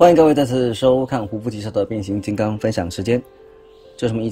欢迎各位再次收看胡夫骑车的变形金刚分享时间，这是我们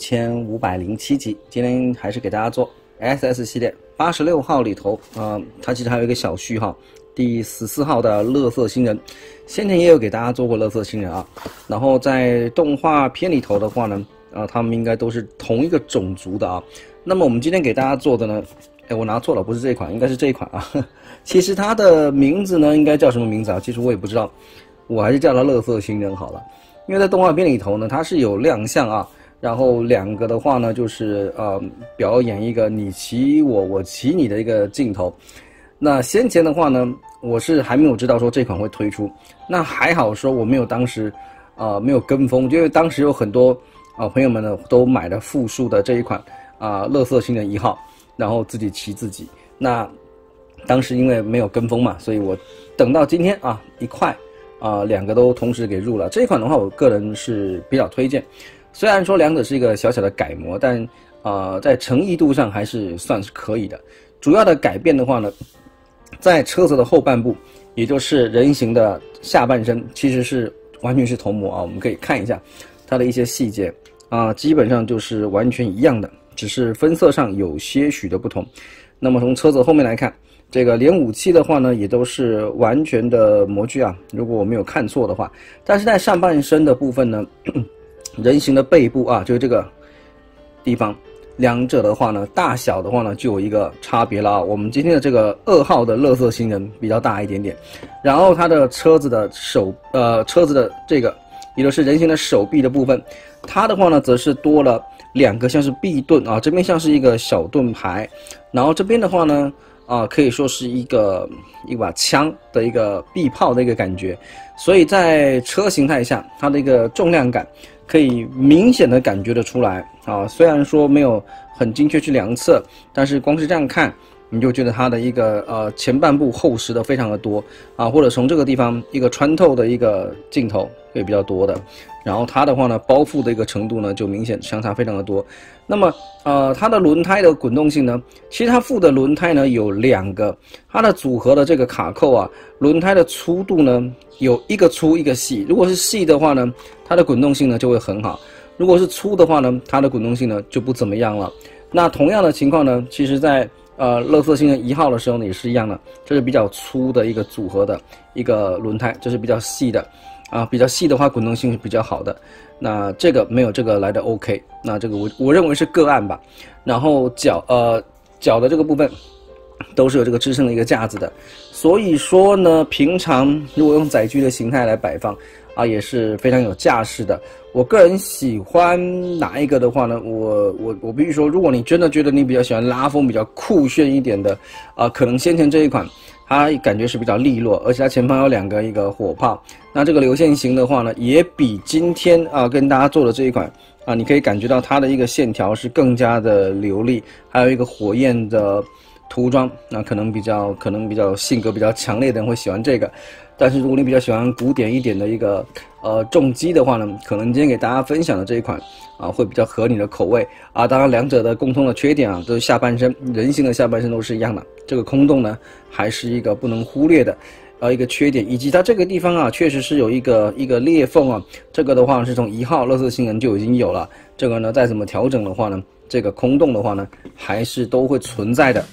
1507集。今天还是给大家做 SS 系列86号里头，它其实还有一个小序号，第14号的乐色星人。先前也有给大家做过乐色星人啊，然后在动画片里头的话呢，他们应该都是同一个种族的啊。那么我们今天给大家做的呢，我拿错了，不是这一款，应该是这一款啊。其实它的名字呢，应该叫什么名字啊？其实我也不知道。我还是叫他乐色星人好了，因为在动画片里头呢，它是有亮相啊，然后两个的话呢，就是表演一个你骑我，我骑你的一个镜头。那先前的话呢，我是还没有知道说这款会推出，那还好说我没有当时没有跟风，因为当时有很多朋友们呢都买了复数的这一款乐色星人1号，然后自己骑自己。那当时因为没有跟风嘛，所以我等到今天一块。两个都同时给入了。这一款的话，我个人是比较推荐。虽然说两者是一个小小的改模，但在诚意度上还是算是可以的。主要的改变的话呢，在车子的后半部，也就是人形的下半身，其实是完全是同模啊。我们可以看一下它的一些细节基本上就是完全一样的，只是分色上有些许的不同。那么从车子后面来看。这个连武器的话呢，也都是完全的模具啊，如果我没有看错的话。但是在上半身的部分呢，人形的背部就是这个地方，两者的话呢，大小的话呢，就有一个差别了啊。我们今天的这个2号的乐色星人比较大一点点，然后它的车子的车子的这个，也就是人形的手臂的部分，它的话呢，则是多了2个像是臂盾啊，这边像是一个小盾牌，然后这边的话呢。可以说是一把枪的一个臂炮的一个感觉，所以在车形态下，它的一个重量感可以明显的感觉得出来虽然说没有很精确去量测，但是光是这样看，你就觉得它的一个前半部厚实的非常的多或者从这个地方一个穿透的一个镜头会比较多的，然后它的话呢，包覆的一个程度呢就明显相差非常的多。那么它的轮胎的滚动性呢，其实它附的轮胎呢有2个，它的组合的这个卡扣轮胎的粗度呢有一个粗一个细，如果是细的话呢，它的滚动性呢就会很好；如果是粗的话呢，它的滚动性呢就不怎么样了。那同样的情况呢，其实在乐色星人1号的时候呢也是一样的，这是比较粗的一个组合的一个轮胎，这是比较细的比较细的话滚动性是比较好的。那这个没有这个来的 OK， 那这个我认为是个案吧。然后脚的这个部分都是有这个支撑的一个架子的，所以说呢，平常如果用载具的形态来摆放也是非常有架势的。我个人喜欢哪一个的话呢，我必须说，如果你真的觉得你比较喜欢拉风比较酷炫一点的可能先前这一款它感觉是比较利落，而且它前方有2个一个火炮。那这个流线型的话呢，也比今天跟大家做的这一款你可以感觉到它的一个线条是更加的流利，还有一个火焰的涂装，那可能比较性格比较强烈的人会喜欢这个。但是如果你比较喜欢古典一点的一个重机的话呢，可能今天给大家分享的这一款会比较合你的口味当然两者的共通的缺点都是下半身，人形的下半身都是一样的，这个空洞呢还是一个不能忽略的一个缺点，以及它这个地方确实是有一个裂缝这个的话是从1号乐色星人就已经有了，这个呢再怎么调整的话呢，这个空洞的话呢还是都会存在的。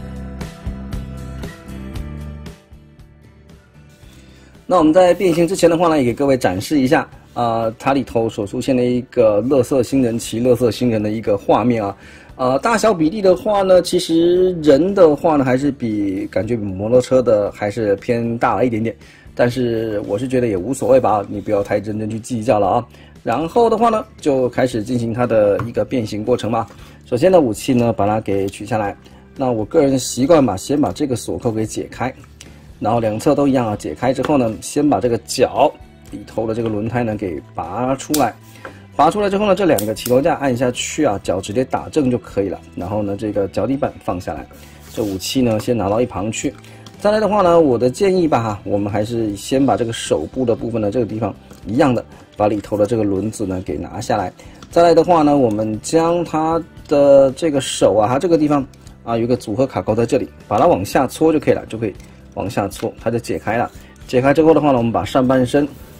那我们在变形之前的话呢，也给各位展示一下它里头所出现的一个乐色星人骑乐色星人的一个画面大小比例的话呢，其实人的话呢还是感觉比摩托车的还是偏大了一点点，但是我是觉得也无所谓吧，你不要太认真去计较了然后的话呢，就开始进行它的一个变形过程吧。首先呢，武器呢把它给取下来，那我个人习惯先把这个锁扣给解开。然后2侧都一样解开之后呢，先把这个脚里头的这个轮胎呢给拔出来。拔出来之后呢，这2个起头架按下去脚直接打正就可以了。然后呢，这个脚底板放下来，这武器呢先拿到一旁去。再来的话呢，我的建议吧我们还是先把这个手部的部分的这个地方一样的，把里头的这个轮子呢给拿下来。再来的话呢，我们将它的这个手它这个地方有一个组合卡扣在这里，把它往下搓就可以了，就可以往下搓，它就解开了。解开之后的话呢，我们把上半身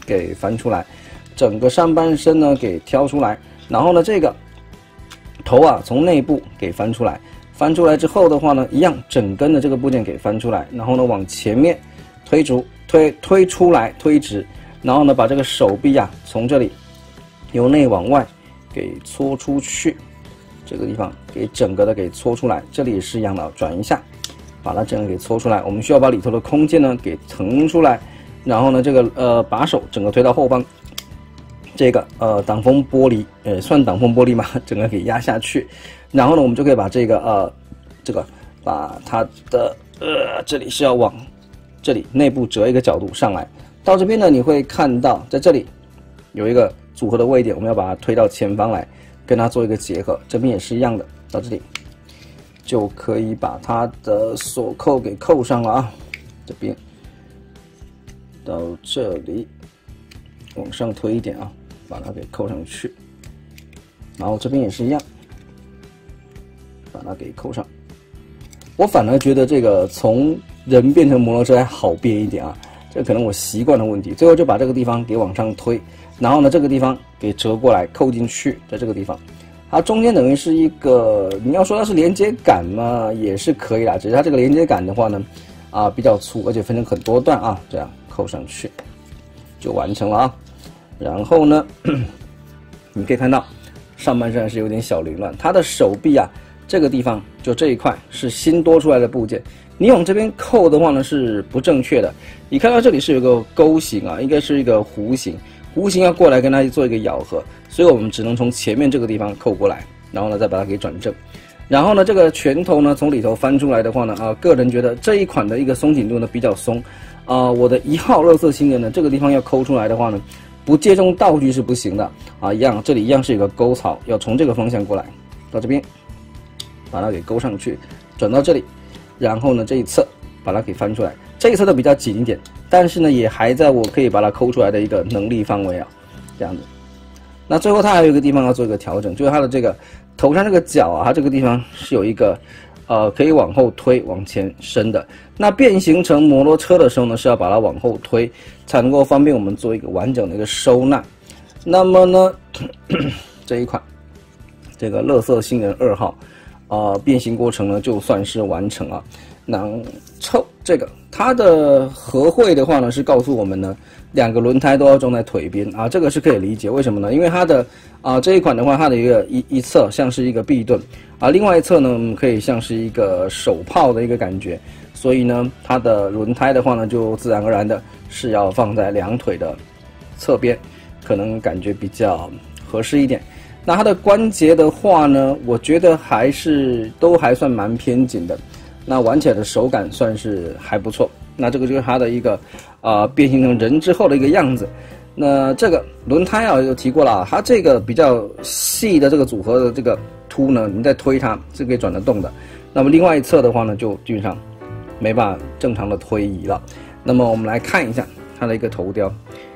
给翻出来，整个上半身呢给挑出来，然后呢这个头啊从内部给翻出来，翻出来之后的话呢，一样整根的这个部件给翻出来，然后呢往前面推出来推直，然后呢把这个手臂啊从这里由内往外给搓出去，这个地方给整个的给搓出来，这里也是一样的，转一下，把它整个给搓出来。我们需要把里头的空间呢给腾出来，然后呢这个把手整个推到后方，这个挡风玻璃算挡风玻璃嘛，整个给压下去，然后呢我们就可以把这个把它的这里是要往这里内部折一个角度上来，到这边呢你会看到在这里有一个组合的位点，我们要把它推到前方来，跟它做一个结合，这边也是一样的，到这里就可以把它的锁扣给扣上了啊，这边到这里往上推一点啊，把它给扣上去，然后这边也是一样，把它给扣上。我反而觉得这个从人变成摩托车还好变一点啊，这可能我习惯的问题。最后就把这个地方给往上推，然后呢这个地方给折过来扣进去，在这个地方，它中间等于是一个，你要说它是连接杆嘛，也是可以啦，只是它这个连接杆的话呢，比较粗，而且分成很多段啊，这样扣上去就完成了啊。然后呢，你可以看到上半身是有点小凌乱，它的手臂啊这个地方就这一块是新多出来的部件，你往这边扣的话呢是不正确的。你看到这里是有个钩形啊，应该是一个弧形，弧形要过来跟它做一个咬合，所以我们只能从前面这个地方扣过来，然后呢再把它给转正。然后呢这个拳头呢从里头翻出来的话呢，个人觉得这一款的一个松紧度呢比较松，我的1号乐色星人呢这个地方要抠出来的话呢，不借重道具是不行的啊，一样这里一样是有个沟槽，要从这个方向过来，到这边把它给勾上去，转到这里，然后呢这一侧把它给翻出来，这一侧的比较紧一点，但是呢也还在我可以把它抠出来的一个能力范围啊，这样子。那最后它还有一个地方要做一个调整，就是它的这个头上这个角啊，它这个地方是有一个可以往后推往前伸的。那变形成摩托车的时候呢，是要把它往后推，才能够方便我们做一个完整的一个收纳。那么呢这一款这个乐色星人2号变形过程呢就算是完成了。然后这个它的合会的话呢是告诉我们呢2个轮胎都要装在腿边啊，这个是可以理解，为什么呢？因为它的这一款的话，它的一侧像是一个臂盾另外一侧呢可以像是一个手炮的一个感觉，所以呢它的轮胎的话呢就自然而然的是要放在2腿的侧边，可能感觉比较合适一点。那它的关节的话呢，我觉得都还算蛮偏紧的，那玩起来的手感算是还不错。那这个就是它的一个变形成人之后的一个样子。那这个轮胎有提过了，它这个比较细的这个组合的这个凸呢，你再推它是可以转得动的。那么另外一侧的话呢，就基本上没办法正常的推移了。那么我们来看一下它的一个头雕，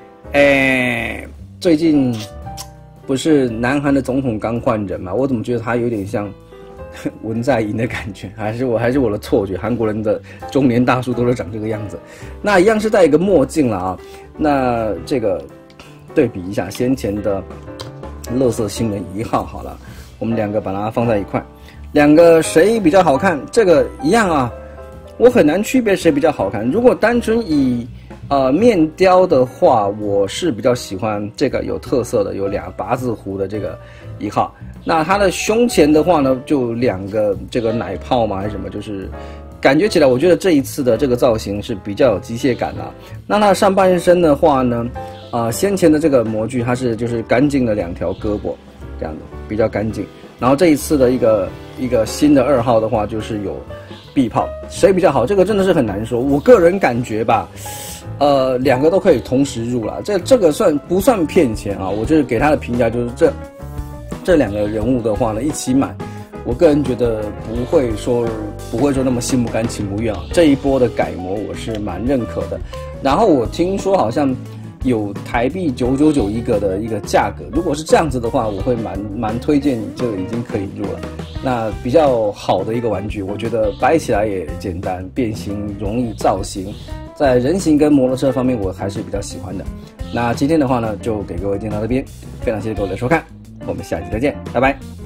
最近不是南韩的总统刚换人嘛？我怎么觉得他有点像文在寅的感觉？还是我的错觉？韩国人的中年大叔都是长这个样子。那一样是戴一个墨镜了啊。那这个对比一下先前的乐色星人1号好了，我们2个把它放在一块，2个谁比较好看？这个一样啊，我很难区别谁比较好看。如果单纯以面雕的话，我是比较喜欢这个有特色的，有2八字胡的这个1号。那它的胸前的话呢，就2个这个奶泡嘛，还是什么，就是感觉起来，我觉得这一次的这个造型是比较有机械感的。那它的上半身的话呢，先前的这个模具它是就是干净的2条胳膊，这样的比较干净。然后这一次的一个新的2号的话，就是有臂炮，谁比较好？这个真的是很难说。我个人感觉吧。2个都可以同时入了，这个不算骗钱啊？我就是给他的评价就是这2个人物的话呢一起买，我个人觉得不会说那么心不甘情不愿啊。这一波的改模我是蛮认可的。然后我听说好像有台币999一个的一个价格，如果是这样子的话，我会蛮推荐就已经可以入了。那比较好的一个玩具，我觉得摆起来也简单，变形容易造型。在人形跟摩托车方面，我还是比较喜欢的。 那今天的话呢，就给各位定到这边，非常谢谢各位的收看，我们下期再见，拜拜。